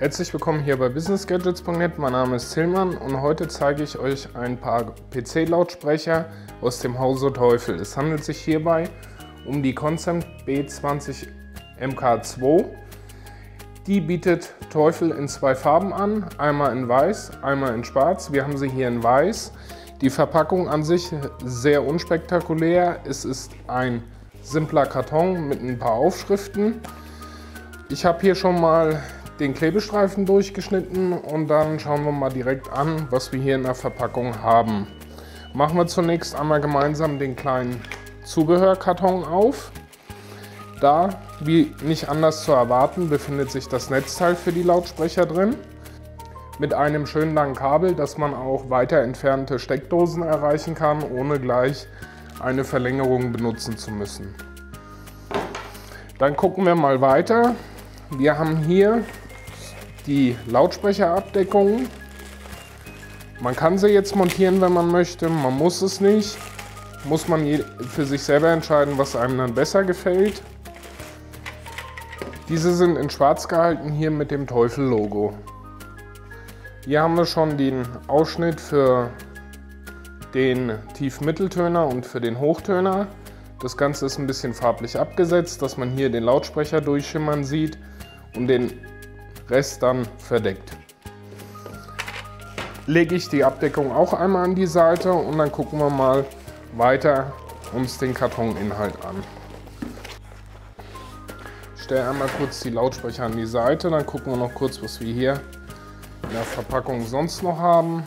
Herzlich willkommen hier bei businessgadgets.net. Mein Name ist Tillmann und heute zeige ich euch ein paar PC-Lautsprecher aus dem Hause Teufel. Es handelt sich hierbei um die Concept B20 MK2. Die bietet Teufel in zwei Farben an, einmal in weiß, einmal in schwarz. Wir haben sie hier in weiß. Die Verpackung an sich sehr unspektakulär. Es ist ein simpler Karton mit ein paar Aufschriften. Ich habe hier schon mal den Klebestreifen durchgeschnitten und dann schauen wir mal direkt an, was wir hier in der Verpackung haben. Machen wir zunächst einmal gemeinsam den kleinen Zubehörkarton auf. Da, wie nicht anders zu erwarten, befindet sich das Netzteil für die Lautsprecher drin. Mit einem schönen langen Kabel, dass man auch weiter entfernte Steckdosen erreichen kann, ohne gleich eine Verlängerung benutzen zu müssen. Dann gucken wir mal weiter. Wir haben hier die Lautsprecherabdeckung. Man kann sie jetzt montieren, wenn man möchte, man muss es nicht. Muss man für sich selber entscheiden, was einem dann besser gefällt. Diese sind in schwarz gehalten, hier mit dem Teufel-Logo. Hier haben wir schon den Ausschnitt für den Tief-Mitteltöner und für den Hochtöner. Das Ganze ist ein bisschen farblich abgesetzt, dass man hier den Lautsprecher durchschimmern sieht und den Rest dann verdeckt. Lege ich die Abdeckung auch einmal an die Seite und dann gucken wir mal weiter uns den Kartoninhalt an. Ich stelle einmal kurz die Lautsprecher an die Seite, dann gucken wir noch kurz, was wir hier in der Verpackung sonst noch haben.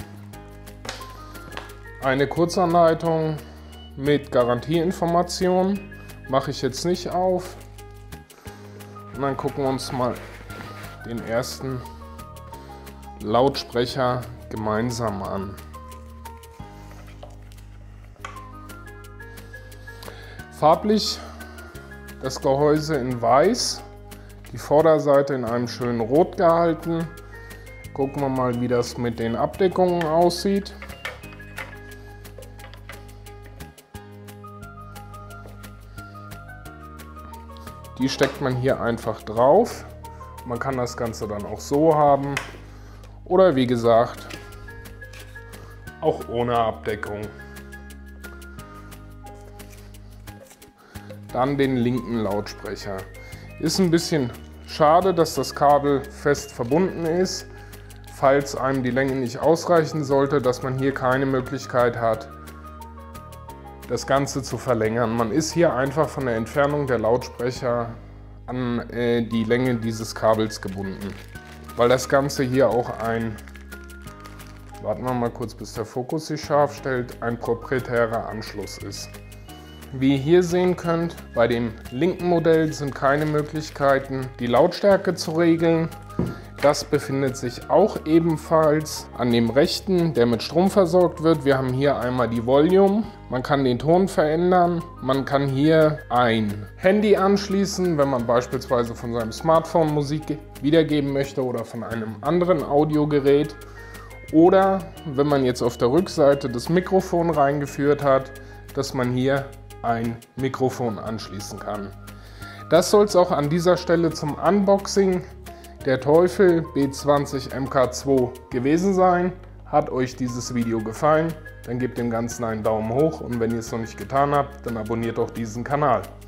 Eine Kurzanleitung mit Garantieinformationen mache ich jetzt nicht auf. Und dann gucken wir uns mal den ersten Lautsprecher gemeinsam an. Farblich das Gehäuse in weiß, die Vorderseite in einem schönen Rot gehalten. Gucken wir mal, wie das mit den Abdeckungen aussieht. Die steckt man hier einfach drauf. Man kann das Ganze dann auch so haben oder wie gesagt auch ohne Abdeckung. Dann den linken Lautsprecher. Ist ein bisschen schade, dass das Kabel fest verbunden ist, falls einem die Länge nicht ausreichen sollte, dass man hier keine Möglichkeit hat, das Ganze zu verlängern. Man ist hier einfach von der Entfernung der Lautsprecher an die Länge dieses Kabels gebunden. Weil das Ganze hier auch warten wir mal kurz, bis der Fokus sich scharf stellt, ein proprietärer Anschluss ist. Wie ihr hier sehen könnt, bei dem linken Modell sind keine Möglichkeiten, die Lautstärke zu regeln. Das befindet sich auch ebenfalls an dem rechten, der mit Strom versorgt wird. Wir haben hier einmal die Volume. Man kann den Ton verändern. Man kann hier ein Handy anschließen, wenn man beispielsweise von seinem Smartphone Musik wiedergeben möchte oder von einem anderen Audiogerät. Oder wenn man jetzt auf der Rückseite das Mikrofon reingeführt hat, dass man hier ein Mikrofon anschließen kann. Das soll es auch an dieser Stelle zum Unboxing der Teufel B20 MK2 gewesen sein. Hat euch dieses Video gefallen, dann gebt dem Ganzen einen Daumen hoch und wenn ihr es noch nicht getan habt, dann abonniert doch diesen Kanal.